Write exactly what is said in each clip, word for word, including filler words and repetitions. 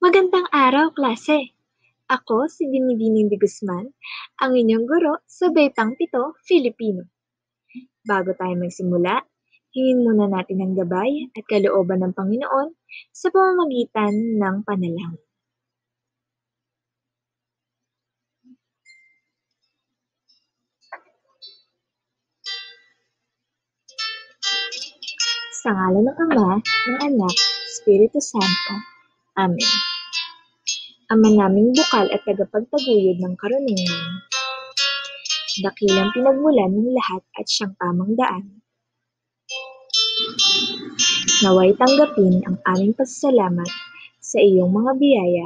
Magandang araw, klase! Ako si Binibining de Guzman, ang inyong guro sa Betang Pito, Filipino. Bago tayo magsimula, hingin muna natin ang gabay at kalooban ng Panginoon sa pamamagitan ng panalangin. Sa ngalan ng Ama, ng Anak, Espiritu Santo. Amen. Ama naming bukal at tagapagtaguyod ng karunungan, dakilang pinagmulan ng lahat at siyang tamang daan. Naway tanggapin ang aming pasasalamat sa iyong mga biyaya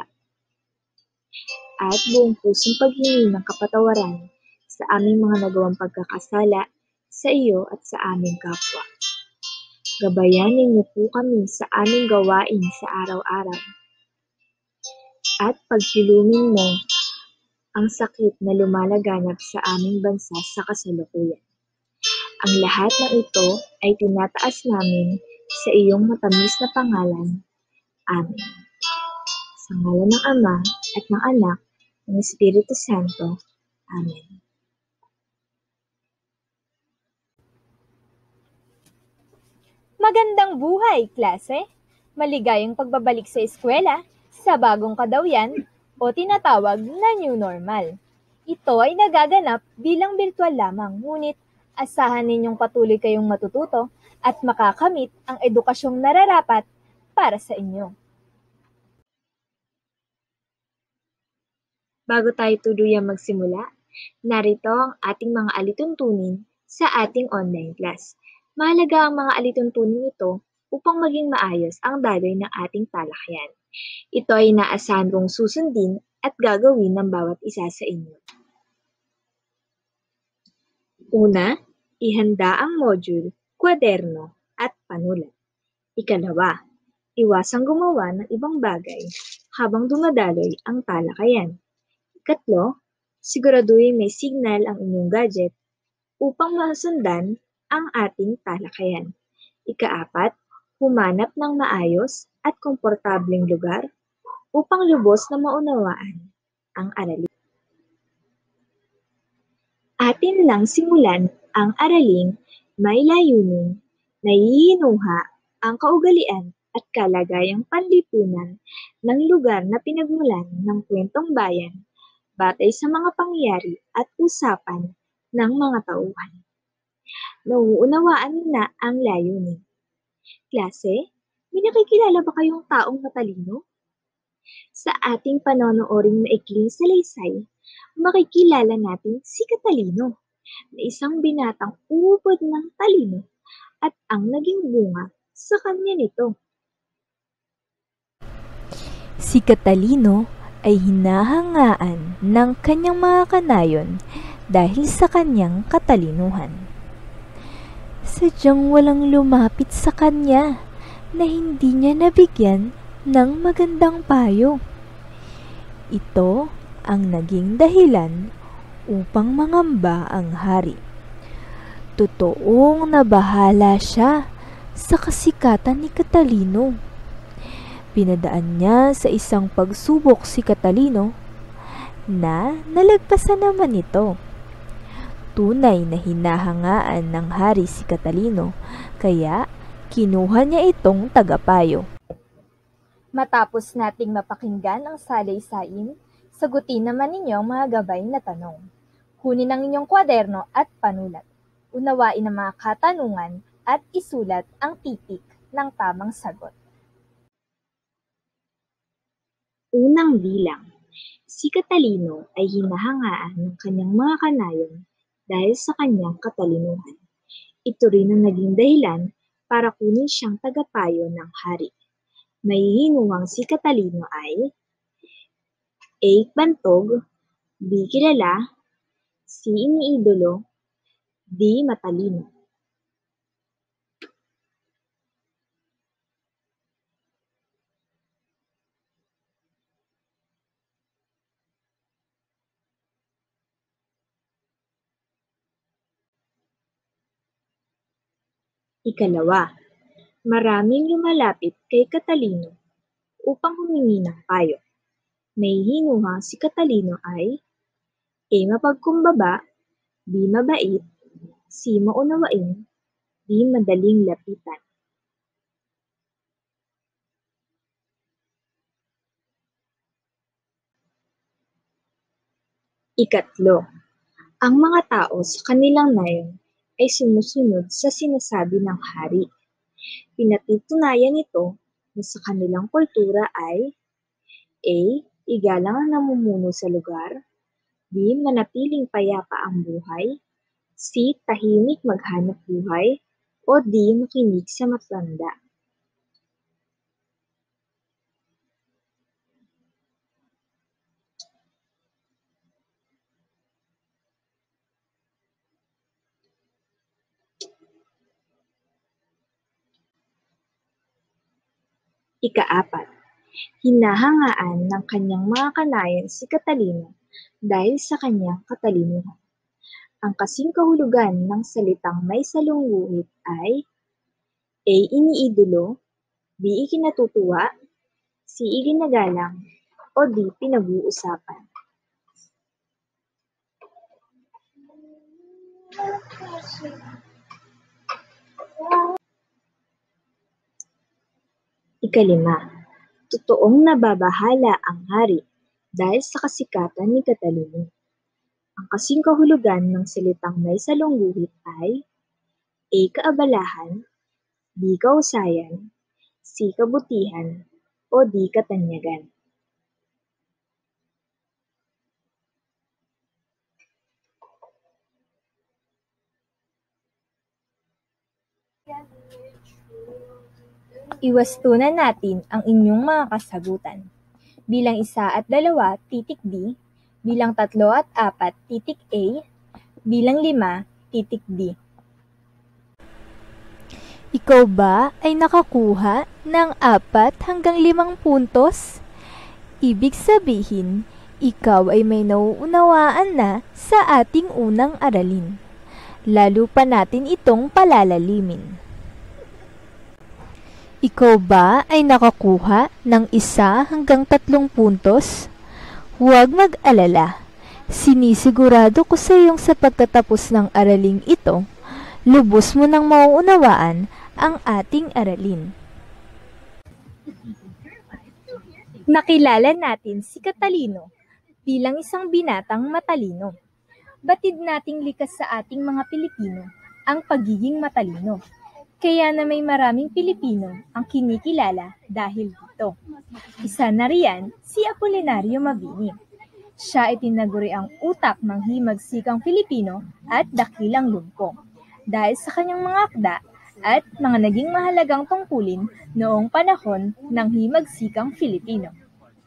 at buong pusong paghingi ng kapatawaran sa aming mga nagawang pagkakasala sa iyo at sa aming kapwa. Gabayan ninyo po kami sa aming gawain sa araw-araw at paghilumin mo ang sakit na lumalaganap sa aming bansa sa kasalukuyan. Ang lahat ng ito ay tinataas namin sa iyong matamis na pangalan. Amen. Sa ngalan ng Ama at ng Anak, ng Espiritu Santo. Amen. Magandang buhay, klase! Maligayang pagbabalik sa eskwela sa bagong kadawyan o tinatawag na New Normal. Ito ay nagaganap bilang virtual lamang, ngunit asahan ninyong patuloy kayong matututo at makakamit ang edukasyong nararapat para sa inyo. Bago tayo tuluyang magsimula, narito ang ating mga alituntunin sa ating online class. Mahalaga ang mga alituntunin ito upang maging maayos ang daloy ng ating talakayan. Ito ay inaasahan kong susundin at gagawin ng bawat isa sa inyo. Una, ihanda ang module, kwaderno at panulat. Ikalawa, iwasang gumawa ng ibang bagay habang dumadaloy ang talakayan. Ikatlo, siguraduhin may signal ang inyong gadget upang masundan ang ating talakayan. Ikaapat, humanap ng maayos at komportableng lugar upang lubos na maunawaan ang aralin. Atin lang simulan ang araling may layunin na hihinuha ang kaugalian at kalagayang panlipunan ng lugar na pinagmulan ng kwentong bayan batay sa mga pangyayari at usapan ng mga tauhan. Nauunawaan na ang layunin. Klase, may nakikilala ba kayong taong matalino? Sa ating panonooring maikling salaysay, makikilala natin si Catalino, na isang binatang ubod ng talino at ang naging bunga sa kanya nito. Si Catalino ay hinahangaan ng kanyang mga kanayon dahil sa kanyang katalinuhan. Sadyang walang lumapit sa kanya na hindi niya nabigyan ng magandang payo. Ito ang naging dahilan upang mangamba ang hari. Totoong nabahala siya sa kasikatan ni Catalino. Pinadaan niya sa isang pagsubok si Catalino na nalagpasan naman ito. Tunay na hinahangaan ng hari si Catalino, kaya kinuha niya itong tagapayo. Matapos nating mapakinggan ang salaysayin, sagutin naman ninyo ang mga gabay na tanong. Kunin ang inyong kwaderno at panulat. Unawain ang mga katanungan at isulat ang titik ng tamang sagot. Unang bilang, si Catalino ay hinahangaan ng kanyang mga kanayon dahil sa kanyang katalinuhan. Ito rin ang naging dahilan para kunin siyang tagapayo ng hari. May hinuwang si Catalino ay A. Bantog, B. Kilala, C. Iniidolo, D. Matalino. Ikalawa, maraming lumalapit kay Catalino upang humingi ng payo. May hinuha si Catalino ay A. Mapagkumbaba, B. Mabait, C. Maunawain, D. Madaling lapitan. Ikatlo, ang mga tao sa kanilang nayon ay sumusunod sa sinasabi ng hari. Pinatutunayan nito na sa kanilang kultura ay A. Igalang ang namumuno sa lugar, B. Manatiling payapa ang buhay, C. Tahimik maghanap buhay, o D. Makinig sa matanda. Ikaapat, hinahangaan ng kanyang mga kanayan si Catalino dahil sa kanyang katalinuhan. Ang kasing kahulugan ng salitang may salungguhit ay A. Iniidolo, B. Ikinatutuwa, C. Iginagalang, o D. Pinag-uusapan. Ikalima, totoong nababahala ang hari dahil sa kasikatan ni Catalino. Ang kasing kahulugan ng salitang may salungguhit ay A. Kaabalahan, B. Kausayan, C. Kabutihan, o D. Katanyagan. Iwastunan natin ang inyong mga kasagutan. Bilang isa at dalawa, titik D. Bilang tatlo at apat, titik A. Bilang lima, titik D. Ikaw ba ay nakakuha ng apat hanggang limang puntos? Ibig sabihin, ikaw ay may nauunawaan na sa ating unang aralin. Lalo pa natin itong palalalimin. Ikaw ba ay nakakuha ng isa hanggang tatlong puntos? Huwag mag-alala. Sinisigurado ko sa iyong sa pagtatapos ng araling ito, lubos mo nang mauunawaan ang ating aralin. Nakilala natin si Catalino bilang isang binatang matalino. Batid nating likas sa ating mga Pilipino ang pagiging matalino. Kaya na may maraming Pilipino ang kinikilala dahil dito. Isa na riyan si Apolinario Mabini. Siya ay tinaguri ang utak ng himagsikang Pilipino at dakilang lumpo dahil sa kanyang mga akda at mga naging mahalagang tungkulin noong panahon ng himagsikang Filipino.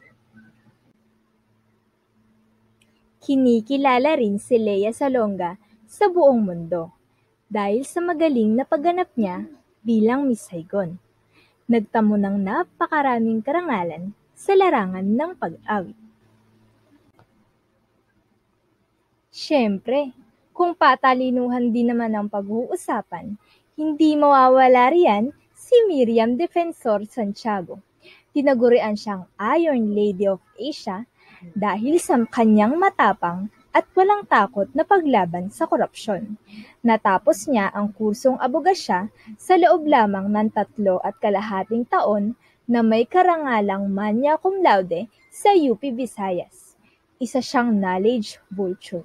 Kinikilala rin si Lea Salonga sa buong mundo dahil sa magaling na pagganap niya bilang Miss Saigon. Nagtamo ng napakaraming karangalan sa larangan ng pag-awit. Siyempre, kung patalinuhan din naman ang pag-uusapan, hindi mawawala riyan si Miriam Defensor Santiago. Tinagurian siyang Iron Lady of Asia dahil sa kanyang matapang at walang takot na paglaban sa korupsyon. Natapos niya ang kursong abogasya sa loob lamang ng tatlo at kalahating taon na may karangalang magna cum laude sa U P Visayas. Isa siyang knowledge vulture.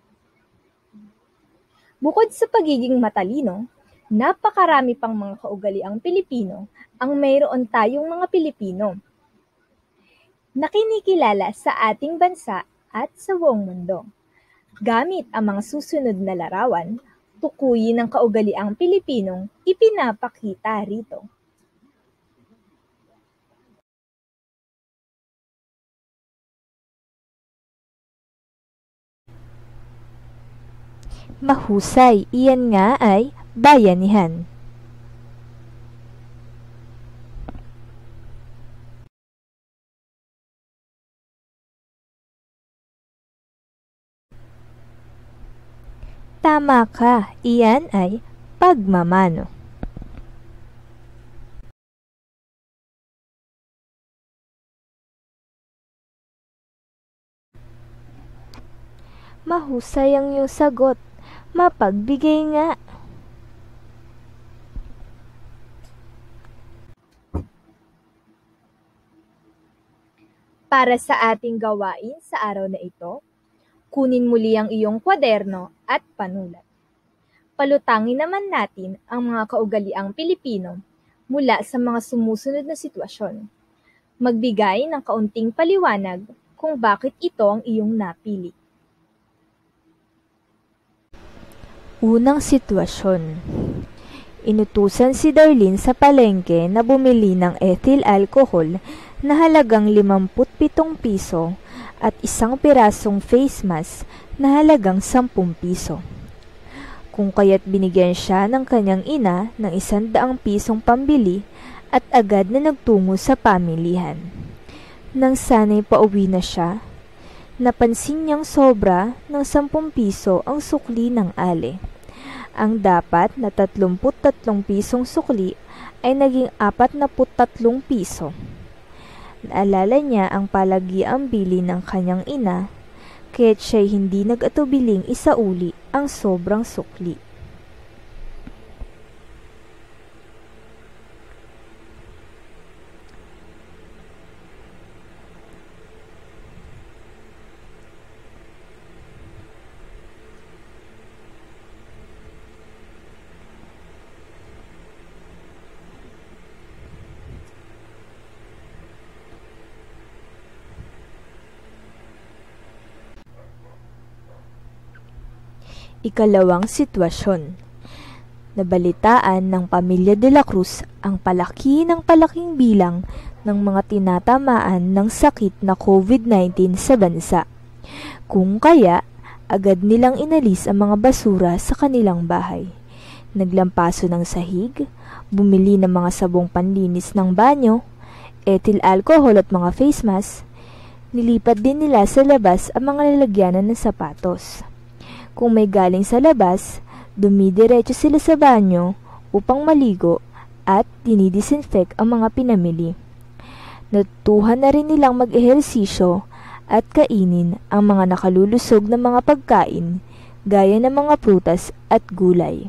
Bukod sa pagiging matalino, napakarami pang mga kaugaliang Pilipino ang mayroon tayong mga Pilipino na kinikilala sa ating bansa at sa buong mundo. Gamit ang mga susunod na larawan, tukuyin ang kaugaliang Pilipinong ipinapakita rito. Mahusay, iyan nga ay bayanihan. Tama ka, iyan ay pagmamano. Mahusay ang iyong sagot. Mapagbigay nga. Para sa ating gawain sa araw na ito, kunin muli ang iyong kwaderno at panulat. Palutangin naman natin ang mga kaugaliang Pilipino mula sa mga sumusunod na sitwasyon. Magbigay ng kaunting paliwanag kung bakit ito ang iyong napili. Unang sitwasyon. Inutusan si Darlene sa palengke na bumili ng ethyl alcohol na halagang limampu't pitong piso at isang pirasong face mask na halagang sampung piso. Kung kaya't binigyan siya ng kanyang ina ng isang daang pisong pambili at agad na nagtungo sa pamilihan. Nang sana'y pauwi na siya, napansin niyang sobra ng sampung piso ang sukli ng ale. Ang dapat na tatlumput tatlong pisong sukli ay naging apat na tatlong piso. Naalala niya ang palagiang bili ng kanyang ina, kaya't siya'y hindi nag-atubiling isauli ang sobrang sukli. Ikalawang sitwasyon. Nabalitaan ng pamilya de la Cruz ang palaki ng palaking bilang ng mga tinatamaan ng sakit na COVID nineteen sa bansa. Kung kaya, agad nilang inalis ang mga basura sa kanilang bahay. Naglampaso ng sahig, bumili ng mga sabong panlinis ng banyo, ethyl alcohol at mga face mask. Nilipat din nila sa labas ang mga lalagyanan ng sapatos. Kung may galing sa labas, dumidiretso sila sa banyo upang maligo at dinidisinfect ang mga pinamili. Natutuhan na rin nilang mag-ehersisyo at kainin ang mga nakalulusog na mga pagkain gaya ng mga prutas at gulay.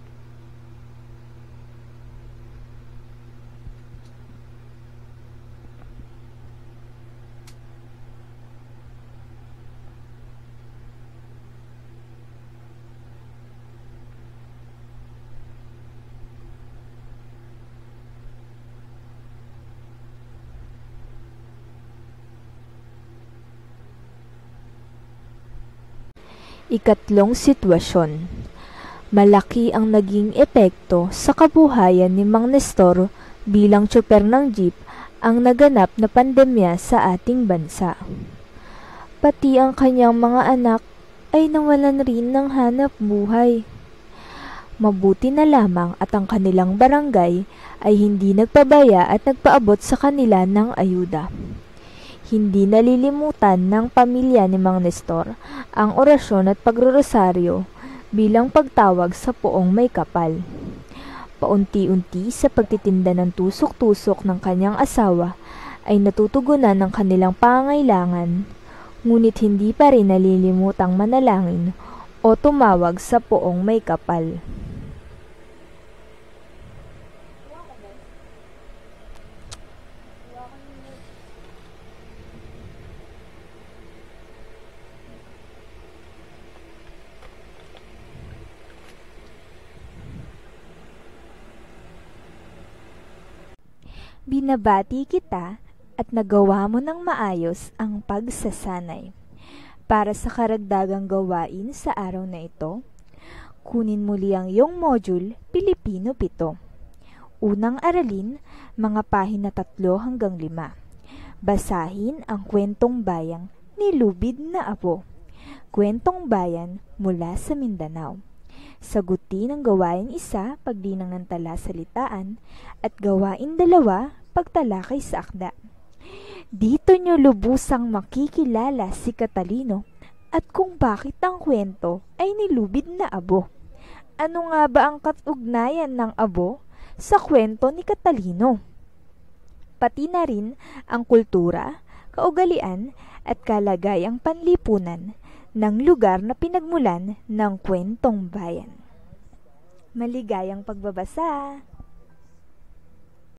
Ikatlong sitwasyon. Malaki ang naging epekto sa kabuhayan ni Mang Nestor bilang tsoper ng jeep ang naganap na pandemya sa ating bansa. Pati ang kanyang mga anak ay nawalan rin ng hanap buhay. Mabuti na lamang at ang kanilang barangay ay hindi nagpabaya at nagpaabot sa kanila ng ayuda. Hindi nalilimutan ng pamilya ni Mang Nestor ang orasyon at pagrorosaryo bilang pagtawag sa poong may kapal. Paunti-unti sa pagtitinda ng tusok-tusok ng kanyang asawa ay natutugunan ng kanilang pangangailangan, ngunit hindi pa rin nalilimutang manalangin o tumawag sa poong may kapal. Binabati kita at nagawa mo ng maayos ang pagsasanay. Para sa karagdagang gawain sa araw na ito, kunin muli ang iyong module Pilipino pito. Unang aralin, mga pahina tatlo hanggang lima. Basahin ang kwentong bayang ni Lubid na Apo. Kwentong bayan mula sa Mindanao. Sagutin ang gawain isa, paglinang ng talasalitaan, at gawain dalawa, pagtalakay sa akda. Dito nyo lubusang makikilala si Catalino at kung bakit ang kwento ay nilubid na abo. Ano nga ba ang katugnayan ng abo sa kwento ni Catalino? Pati na rin ang kultura, kaugalian at kalagayang panlipunan ng lugar na pinagmulan ng kwentong bayan. Maligayang pagbabasa!